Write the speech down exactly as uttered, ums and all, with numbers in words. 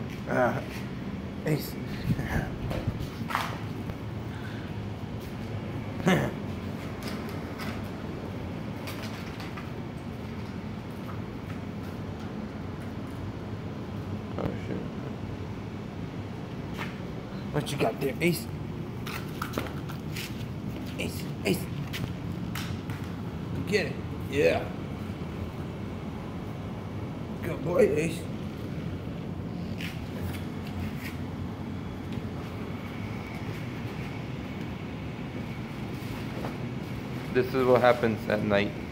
Uh, Ace. Oh shit. What you got there, Ace? Ace, Ace. Get it. Yeah. Good boy, Ace. This is what happens at night.